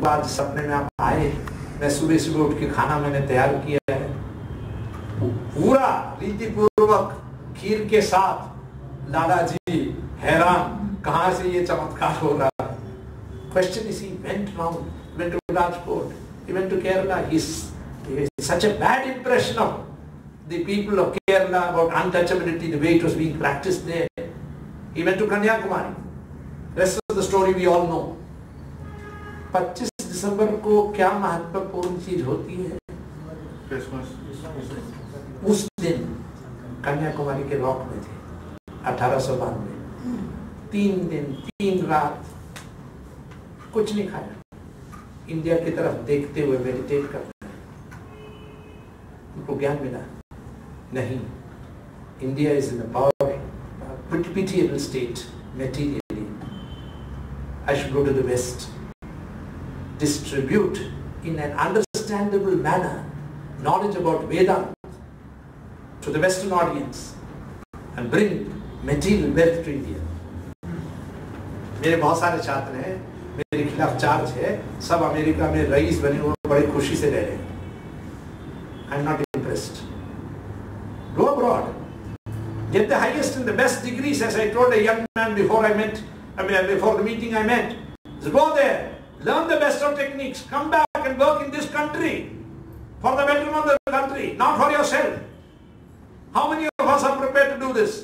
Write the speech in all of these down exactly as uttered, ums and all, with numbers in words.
बाद सपने में आप आए, मैं सुबह सुबह उठ के खाना मैंने तैयार किया है, पूरा रीति पूर्वक खीर के साथ। दादाजी हैरान, कहां से ये चमत्कार हो रहा है। Question is, he went round, went to Rajkot, he went to Kerala. He's, he's such a bad impression of the people of Kerala about untouchability, the way it was being practiced there. He went to Kanyakumari. Rest of the story we all know. पच्चीस दिसंबर को क्या महत्वपूर्ण चीज होती है? Christmas. उस दिन कन्याकुमारी के रॉक में थे अठारह सौ बानवे, तीन दिन तीन रात कुछ नहीं खाया, इंडिया की तरफ देखते हुए मेडिटेट करते हैं। उनको ज्ञान मिला नहीं, India is in a power pitiable state materially. I should go to the West, distribute in an understandable manner knowledge about Vedanta to the Western audience and bring material wealth to India. मेरे बहुत सारे छात्र हैं, मेरे खिलाफ charge है, सब America में रईस बने हुए बड़े खुशी से रह रहे हैं। I am not impressed. Go abroad, get the highest and the best degrees, as I told a young man before I met, I mean before the meeting I met. So go there, learn the best of techniques, come back and work in this country for the betterment of the country, not for yourself. How many of us are prepared to do this?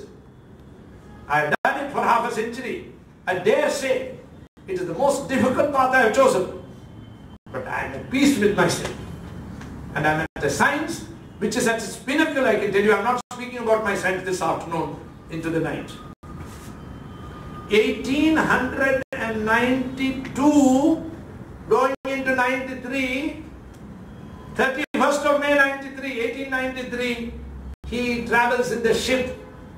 I have done it for half a century. I dare say it is the most difficult path I have chosen, but I am at peace with myself, and I am at a science which is at its pinnacle. I can tell you, I am not speaking about my science this afternoon into the night. eighteen ninety-two going into ninety-three, thirty-first of May ninety-three, eighteen ninety-three, he travels in the ship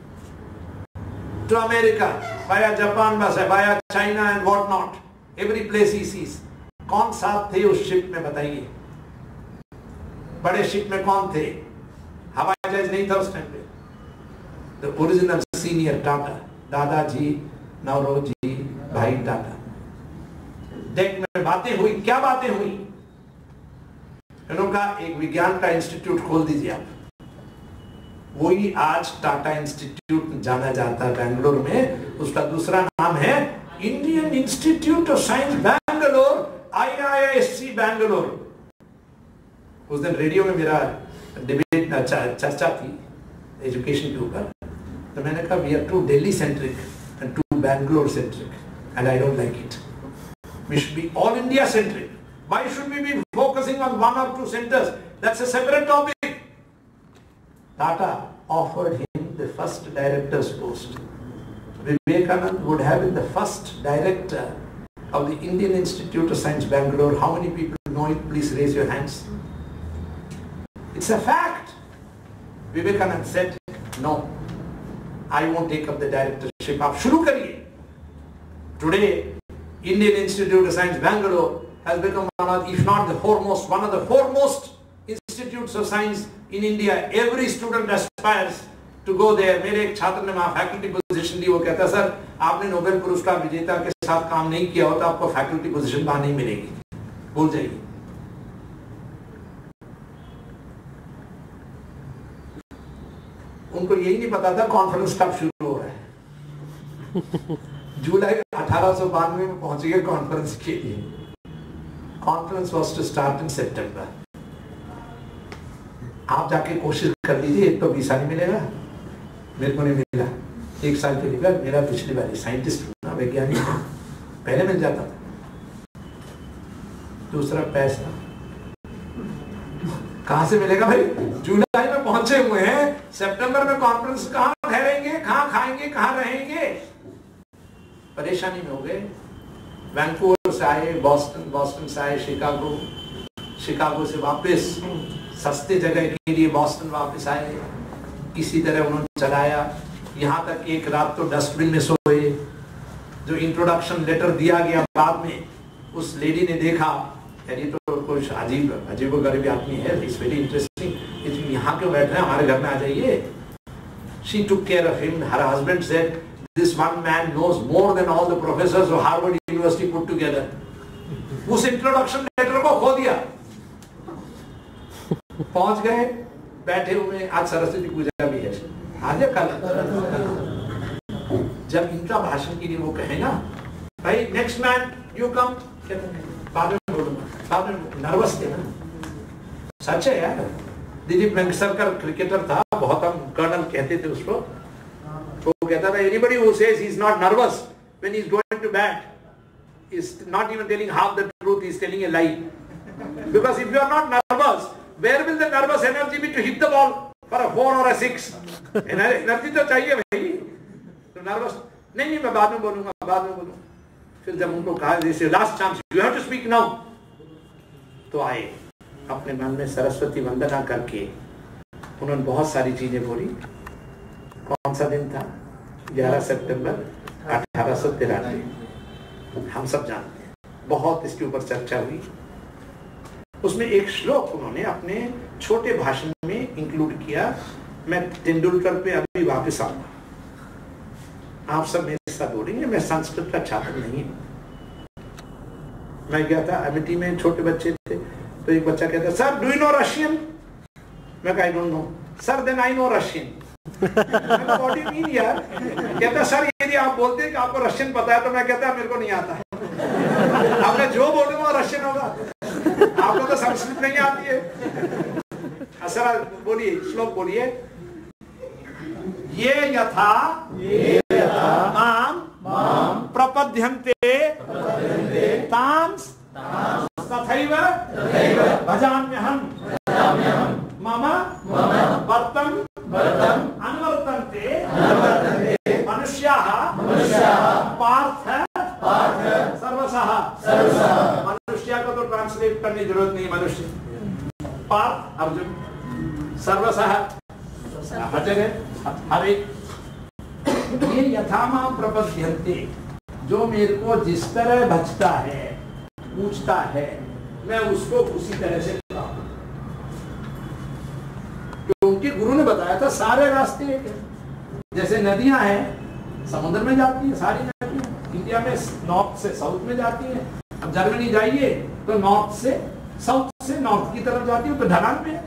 to America via Japan, via China and what not. Every place he sees. कौन साथ थे उस ship में बताइए? बड़े ship में कौन थे? हवाई जहाज नहीं था उस टाइम पे। The original senior Tata, दादाजी नवरोजी भाई टाटा। डेक में बातें हुई, क्या बातें हुई? उन्होंने कहा एक विज्ञान का इंस्टीट्यूट खोल दीजिए आप। वही आज टाटा इंस्टीट्यूट जाना जाता है बेंगलोर में, उसका दूसरा नाम है Indian Institute of Science Bangalore, I I S C Bangalore. उस दिन रेडियो में मेरा डिबेट चर्चा थी एजुकेशन के ऊपर, तो मैंने कहा we are too Delhi centric and too Bangalore centric and I don't like it. We should be all India centric. Why should we be focusing on one और two centres? That's a separate topic. Tata offered him the first director's post. Vivekanand would have been the first director of the Indian Institute of Science Bangalore. How many people know it? Please raise your hands. It's a fact. Vivekanand said, no, I won't take up the directorship. आप शुरू करिए. Today, Indian Institute of Science Bangalore has become one of, if not the foremost, one of the foremost institutes of science in India. Every student aspires to go there. मेरे एक छात्र ने वहाँ faculty position ली, वो कहता sir आपने Nobel पुरस्कार विजेता के साथ काम नहीं किया हो तो आपको फैकल्टी पोजीशन वहाँ नहीं मिलेगी, भूल जाइए। उनको यही नहीं पता था कॉन्फ्रेंस कब शुरू हो रहा है। जुलाई अठारह सौ बानवे में पहुंच गए कॉन्फ्रेंस के लिए। Conference was to start in September. आप जाके कोशिश कर लीजिए, एक तो वीसा नहीं मिलेगा, मेरे को नहीं मिला, एक साल के लिए मेरा पिछली बार साइंटिस्ट ना वैज्ञानिक पहले मिल जाता था। दूसरा पैसा कहां से मिलेगा भाई? जुलाई में पहुंचे हुए हैं, सितंबर में कॉन्फ्रेंस, कहां ठहरेंगे, कहां खाएंगे, कहां रहेंगे? परेशानी में हो गए। वैंकूवर से आए, बॉस्टन, बॉस्टन से आए शिकागो, शिकागो से वापस सस्ते जगह के लिए बॉस्टन वापस आए। किसी तरह उन्होंने चलाया, यहाँ तक एक रात तो डस्टबिन में सोए। जो इंट्रोडक्शन लेटर दिया गया बाद में, उस लेडी ने देखा यानी तो कुछ अजीब अजीब गरीब आदमी है, इट्स वेरी इंटरेस्टिंग, यहाँ क्यों बैठ रहे हैं, हमारे घर में आ जाइए। She took care of him. Her husband said this one man knows more than all the professors of Harvard University put together. उस इंट्रोडक्शन लेटर को खो दिया। पहुंच गए, बैठे हुए, आज सरस्वती पूजा भी है, आज कल। जब इनका भाषण के लिए वो कहे ना, भाई नेक्स्ट मैन यू कम, बाद में बोलूंगा, बाद में नर्वस थे ना। सच है यार, दिलीप वेंकसरकर क्रिकेटर था, बहुत हम कर्नल कहते थे उसको। वो कहता था anybody who says he is not nervous when he is going to bat is not even telling half the truth, he is telling a lie. Because if you are not nervous, where will the nervous energy be to hit the ball for a four or a six? Energy तो चाहिए भाई। तो nervous नहीं नहीं मैं बाद में बोलूंगा, बाद में बोलूंगा। फिर जब उनको कहा this is last chance, you have to speak now, तो आए, अपने मन में सरस्वती वंदना करके उन्होंने बहुत सारी चीजें बोली। कौन सा दिन था? ग्यारह सितंबर अठारह सौ तिरानवे। हम सब जानते हैं, बहुत इसके ऊपर चर्चा हुई। उसमें एक श्लोक उन्होंने अपने छोटे भाषण में इंक्लूड किया। मैं तेंदुलकर पे अभी वापस आऊंगा, आप सब मेरे साथ बोलेंगे। मैं संस्कृत का छात्र नहीं हूं। मैं गया था अमिटी में, छोटे बच्चे थे, तो एक बच्चा कहता sir do you know Russian? मैं कहा I don't know. Sir then I know Russian. What do you mean यार? कहता सर यदि आप बोलते हैं कि आपको रशियन पता है, तो मैं कहता मेरे को नहीं आता है। अब मैं जो बोलूंगा रशियन होगा, आपको तो संस्कृत नहीं आती है। सर बोलिए, श्लोक बोलिए। ये यथा माम प्रपद्यन्ते तांस तथैव भजाम्यहम् मम वर्तं अनुवर्तन्ते मनुष्याः पार्थ सर्वशः। मनुष्य को तो ट्रांसलेट करने की जरूरत नहीं, मनुष्य पार्थ अर्जुन सर्वशः हरे हरे। ये यथामा प्रपद्यन्ते, जो मेरे को जिस तरह भजता है, पूछता है, मैं उसको उसी तरह से बताऊं। क्योंकि गुरु ने बताया था सारे रास्ते एक है। जैसे नदियां हैं समुद्र में जाती है, सारी नदियां इंडिया में नॉर्थ से साउथ में जाती है। अब जर्मनी जाइए तो नॉर्थ से साउथ से नॉर्थ की तरफ जाती है, तो ढलान पे है।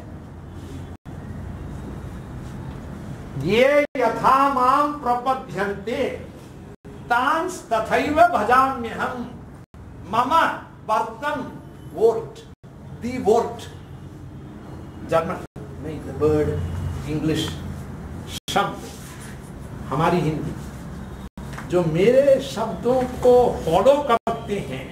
ये यथा माम प्रपद्यन्ते तांस तथैव भजाम्यहम् मम वर्तं वोट दी वोट जर्मन नहीं, द वर्ड इंग्लिश शब्द हमारी हिंदी, जो मेरे शब्दों को फॉलो करते हैं,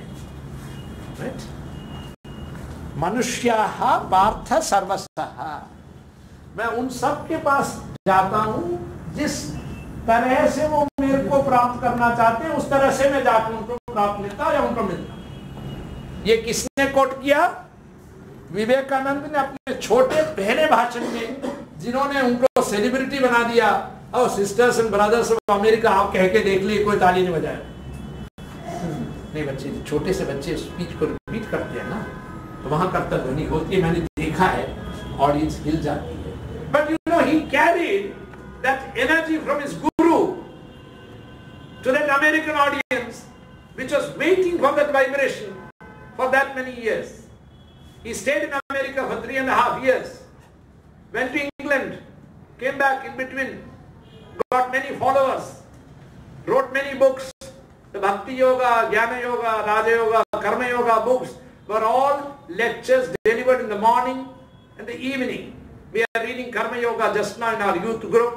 मनुष्याः पार्थ सर्वशः। मैं उन सब के पास जाता हूं जिस तरह से वो मेरे को प्राप्त करना चाहते हैं, उस तरह से मैं जाकर उनको प्राप्त मिलता या उनको मिलता। ये किसने कोट किया? विवेकानंद ने अपने छोटे पहले भाषण में, जिन्होंने उनको सेलिब्रिटी बना दिया। और sisters and brothers of America, आप कह के देख ली, कोई ताली नहीं बजाया। नहीं, बच्चे छोटे से बच्चे स्पीच को रिपीट करते हैं ना, तो वहां कर्ता ध्वनि होती है। मैंने देखा है, ऑडियंस हिल जाती है। But you know, he carried that energy from his guru to that American audience, which was waiting for that vibration for that many years. He stayed in America for three and a half years, went to England, came back in between, got many followers, wrote many books. The Bhakti Yoga, Jnana Yoga, Raja Yoga, Karma Yoga books were all lectures delivered in the morning and the evening. We are reading Karma Yoga just now in our youth group.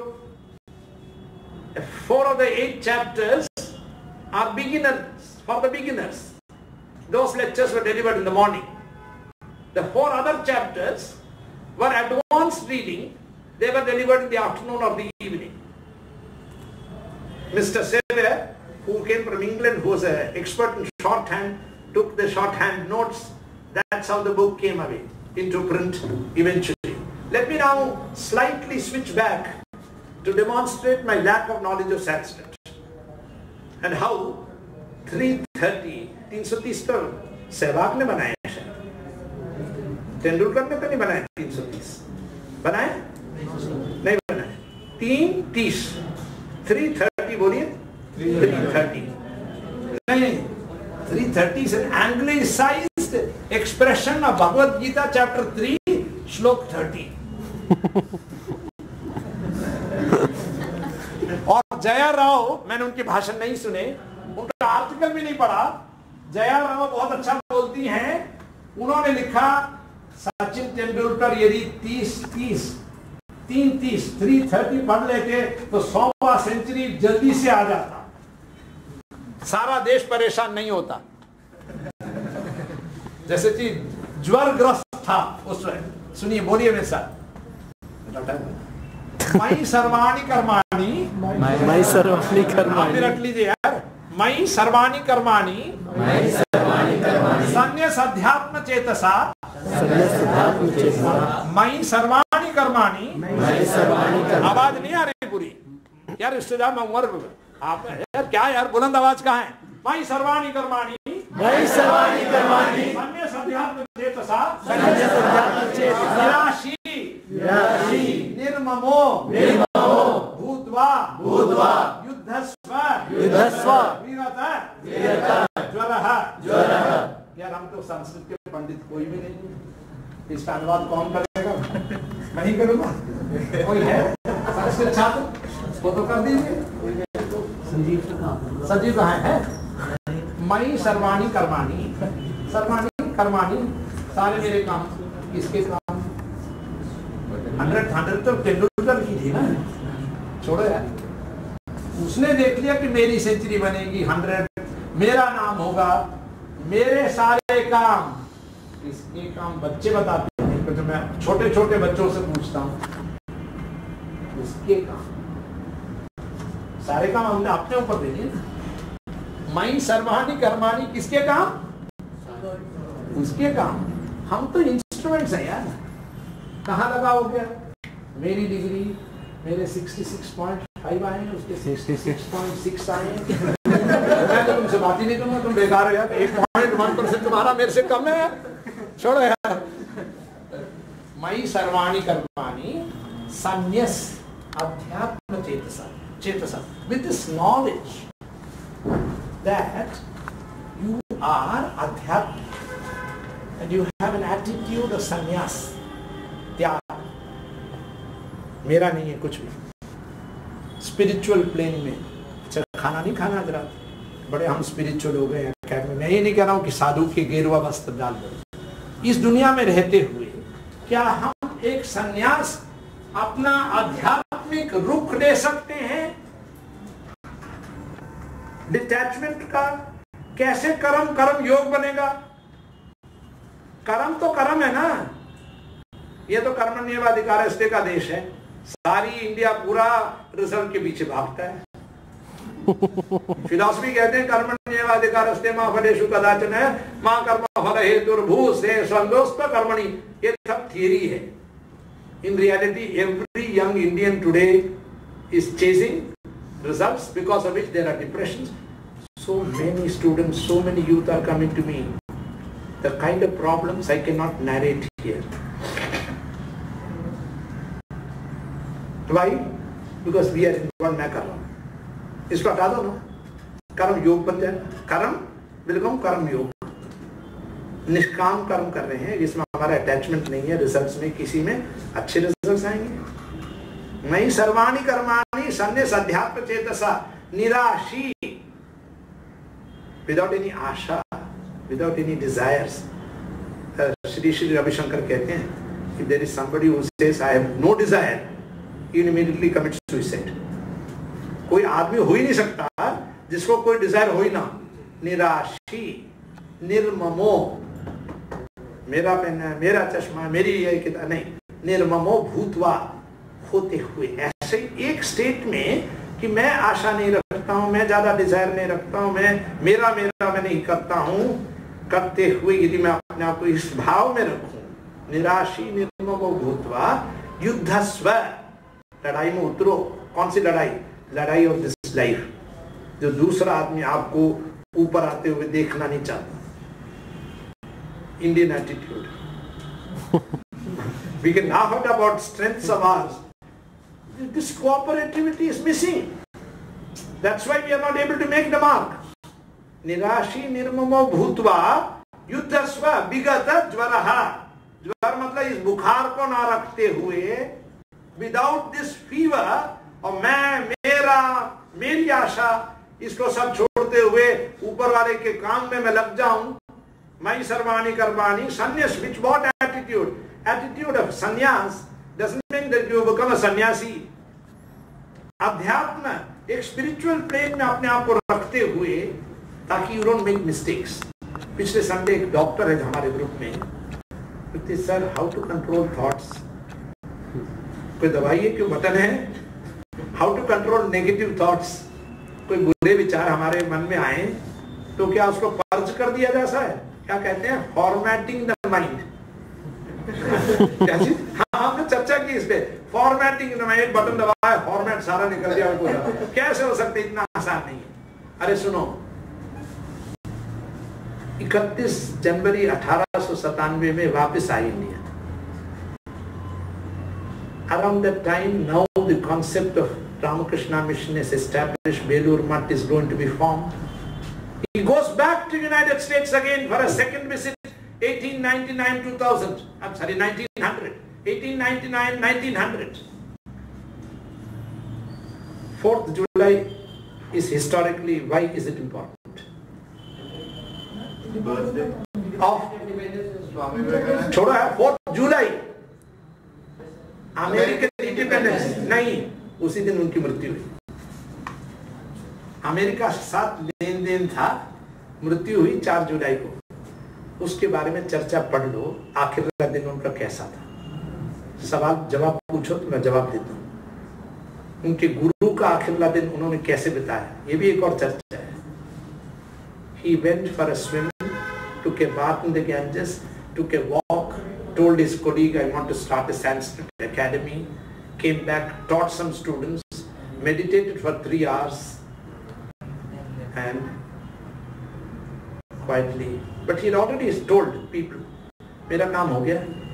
Four of the eight chapters are beginners, for the beginners. Those lectures were delivered in the morning. The four other chapters were advanced reading. They were delivered in the afternoon or the evening. Mister Sever, who came from England, who was an expert in shorthand, took the shorthand notes. That's how the book came away into print eventually. Let me now slightly switch back to demonstrate my lack of knowledge of Sanskrit and how three thirty, तीन सौ तीस तो सहवाग ने बनाया है, तेंदुलकर ने तो नहीं बनाया। तीन सौ तीस बनाया नहीं बनाया, तीन तीस, थ्री थर्टी बोलिए, थ्री थर्टी नहीं, three thirty is an anglicized expression of Bhagavad Gita chapter three, श्लोक thirty. और जया राव, मैंने उनके भाषण नहीं सुने, उनका आर्टिकल भी नहीं पढ़ा. जया राव बहुत अच्छा बोलती हैं. उन्होंने लिखा सचिन तेंदुलकर यदि तीस तीस तीन तीस थ्री थर्टी पढ़ लेते तो सौवा सेंचुरी जल्दी से आ जाता, सारा देश परेशान नहीं होता. जैसे कि ज्वरग्रस्त था उस वक्त. सुनिए, बोलिए मेरे साथ. मई सर्वाणी कर्माणी, मई सर्वाणी कर्माणी, रख लीजिए यार. मई सर्वाणी कर्माणी, मई सर्वाणी कर्माणी, संन्यास अध्यात्म चेतसा, संन्यास अध्यात्म चेतसा, मई सर्वाणी कर्माणी, मई सर्वाणी कर्माणी. आवाज नहीं आ रही पूरी यार, रिश्तेदार में उम्र आप यार, क्या यार बुलंद आवाज कहाँ है? मई सर्वाणी कर्माणी, मई सर्वाणी कर्माणी, संन्यास अध्यात्म चेतसा, संन्यास अध्यात्म चेतसा, निराशी, निराशी, निर्ममो, निर्ममो, भूत्वा, भूत्वा, युद्धस्व, युद्धस्व, वीरत, वीरत, ज्वरः, ज्वरः. यार हम तो संस्कृत के पंडित कोई भी नहीं, इसका अनुवाद कौन करेगा? मैं ही करूंगा. कोई है संस्कृत छात्र? वो तो कर दीजिए. संजीव कहाँ है? मई सर्वाणी कर्माणी, सर्वाणी कर्माणी, सारे मेरे काम. किसके काम? हंड्रेड हंड्रेड तो तेंदुलकर की थी ना, छोड़ो यार. उसने देख लिया कि मेरी सेंचुरी बनेगी, हंड्रेड मेरा नाम होगा, मेरे सारे काम. किसके काम? बच्चे बताते हैं. तो मैं छोटे छोटे बच्चों से पूछता हूँ, उसके काम, सारे काम हमने अपने ऊपर दे दिए. मई सर्वाणी कर्माणी, किसके काम? उसके काम. हम तो इंस्ट्रूमेंट्स हैं यार. कहाँ लगाओगे? मेरी डिग्री, मेरे छियासठ पॉइंट पाँच आए हैं, उसके छियासठ पॉइंट छह आए हैं. मैं तो तुमसे बात ही नहीं करूंगा, तुम बेकार हो यार. एक पॉइंट वन परसेंट तुम्हारा मेरे से कम है यार, छोड़ो यार. मई सर्वाणी कर्माणी, संन्यास अध्यात्म चेतसा, चेतसा. With this knowledge that you are adhyatma and you have an attitude of sannyas, त्याग, मेरा नहीं है कुछ भी. स्पिरिचुअल प्लेन में. अच्छा, खाना नहीं खाना जरा, बड़े हम स्पिरिचुअल हो गए हैं. मैं ये नहीं कह रहा हूं कि साधु के गेरुआ वस्त्र डाल दो. इस दुनिया में रहते हुए क्या हम एक सन्यास, अपना आध्यात्मिक रुख ले सकते हैं? डिटैचमेंट का. कैसे कर्म कर्म योग बनेगा? कर्म तो कर्म है ना. ये तो कर्मण्येवाधिकारस्ते का देश है. सारी इंडिया पूरा रिजल्ट के पीछे भागता है. फिलॉसफी कहते हैं कर्मण्येवाधिकारस्ते मां फलेषु कदाचन है, मां कर्म फल हेतुर्भू से संदोस्त कर्मणि. ये सब थियरी है. In reality every young Indian today is chasing results because of which there are depressions. So many students, so many youth are coming to me. The kind of problems I cannot narrate here. Why? Because we are involved में कर रहा हूँ. इसको हटा दो ना, कर्म योग बन जाए. कर्म बिल्कुल कर्म योग, निष्काम कर्म कर रहे हैं जिसमें हमारा अटैचमेंट नहीं है. रिजल्ट्स में किसी में अच्छे रिजल्ट्स आएंगे. मई सर्वाणी कर्माणी, संन्यास अध्यात्म चेतसा, निराशी, विदाउट एनी आशा, without any desires. Shri Shri Ravishankar कहते हैं, if there is somebody who says I have no desire, he immediately commits suicide. कोई आदमी हो ही नहीं सकता जिसको कोई डिजायर हो ही ना. निराशी, निर्ममो, मेरा पेन है, मेरा चश्मा, मेरी ये किताब नहीं. निर्ममो भूतवा, होते हुए. ऐसे एक स्टेट में कि मैं आशा नहीं रखता हूं, मैं ज्यादा डिजायर नहीं रखता हूं, मैं मेरा मेरा मैं नहीं करता हूं, करते हुए यदि मैं अपने आप को इस भाव में रखूं. निराशी निर्ममो भूत्वा युद्धस्व, लड़ाई में उतरो. कौन सी लड़ाई? लड़ाई ऑफ दिस लाइफ, जो दूसरा आदमी आपको ऊपर आते हुए देखना नहीं चाहता. Indian attitude. We can laugh at about strengths of ours. This cooperativity is missing. That's why we are not able to make the mark. निराशी निर्ममो भूतवा युद्धस्व विगत ज्वरः, ज्वर मतलब इस बुखार को ना रखते हुए, विदाउट दिस फीवर, और मैं, मेरा, मेरी आशा, इसको सब छोड़ते हुए ऊपर वाले के काम में मैं लग जाऊं, मैं सर्वाणी कर्माणि संन्यास, which what attitude? Attitude of sannyas doesn't mean that you become a sannyasi. अध्यात्म एक स्पिरिचुअल प्लेन में अपने आप को रखते हुए, ताकि यू डोंट मेक मिस्टेक्स। पिछले संडे एक डॉक्टर है हमारे ग्रुप में, कहते sir how to control thoughts, कोई दवाई है, क्यों बटन है, how to control negative thoughts, कोई बुरे विचार हमारे मन में आए तो क्या उसको पर्ज कर दिया जाता है, क्या कहते हैं, फॉर्मेटिंग द माइंड। हाँ हमने चर्चा की इस पे, फॉर्मेटिंग द माइंड, बटन दबाया फॉर्मेट सारा निकल गया, कैसे हो सकते, इतना आसान नहीं है। अरे सुनो, इकतीस जनवरी अठारह सौ सतानवे में वापस आई India. Around that time, now the concept of Ramakrishna Mission is established, Belur Math is going to be formed. He goes back to United States again for a second visit, eighteen ninety-nine to two thousand. I'm sorry, nineteen hundred. eighteen ninety-nine, nineteen hundred. fourth July is historically, why is it important? birthday of छोड़ो है, fourth July. American independence नहीं, उसी दिन उनकी मृत्यु हुई। America साथ लेन then था, मृत्यु हुई चार जुलाई को। उसके बारे में चर्चा पढ़ लो, आखिर का दिन उनका कैसा था। सवाल जवाब पूछो तो मैं जवाब देता हूँ। उनके गुरु का आखिरला दिन उन्होंने कैसे बिताया, ये भी एक और चर्चा है। He went for a swim, took a bath in the Ganges, took a walk, told his colleague, I want to start a Sanskrit academy, came back, taught some students, meditated for three hours, and quietly, but he had already told people, मेरा काम हो गया,